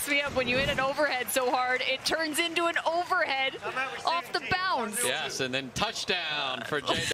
cracks me up when you hit an overhead so hard, it turns into an overhead off the bounce. Yes, and then touchdown for Jay.